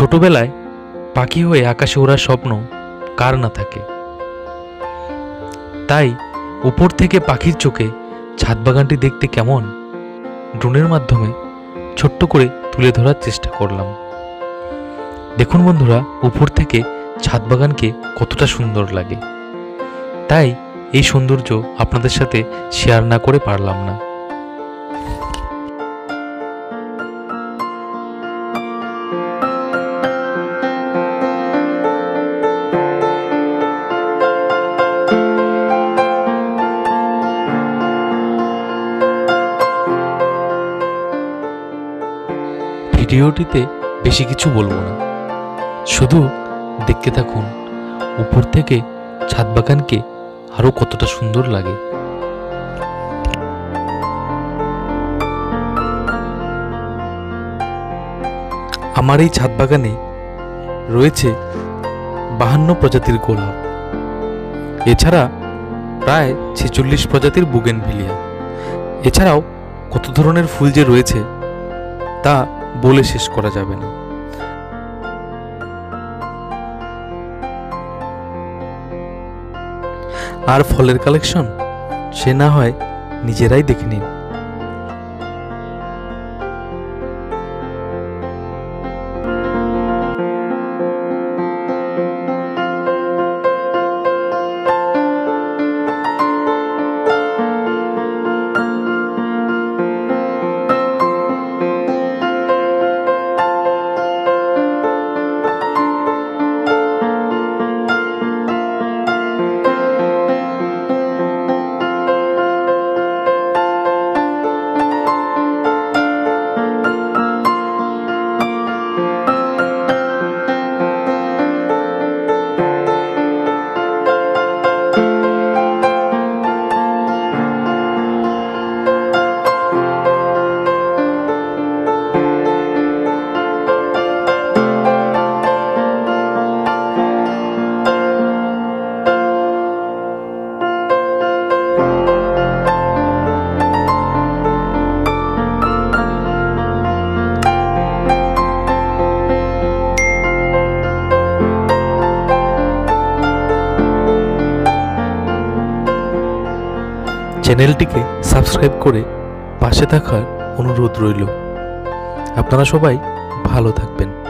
ছোটবেলায় পাখি হয়ে আকাশে ওড়ার স্বপ্ন কার না থাকে। তাই উপর থেকে পাখির চোখে ছাদ বাগানটি দেখতে কেমন ড্রোনের মাধ্যমে ছোট্ট করে তুলে ধরার চেষ্টা করলাম। দেখুন বন্ধুরা, উপর থেকে ছাদ বাগানকে কতটা সুন্দর লাগে। তাই এই সৌন্দর্য আপনাদের সাথে শেয়ার না করে পারলাম না। ভিডিওটিতে বেশি কিছু বলবো না, শুধু দেখতে থাকুন উপর থেকে ছাদ বাগানকে আরো কতটা সুন্দর লাগে। আমার এই ছাদ বাগানে রয়েছে 52 প্রজাতির গোলাপ, এছাড়া প্রায় 46 প্রজাতির বুগেনভিলিয়া। এছাড়াও কত ধরনের ফুল যে রয়েছে তা বলে শেষ করা যাবে না। আর ফলের কালেকশন সে না হয় নিজেরাই দেখে নিন। চ্যানেলটিকে সাবস্ক্রাইব করে পাশে থাকার অনুরোধ রইল। আপনারা সবাই ভালো থাকবেন।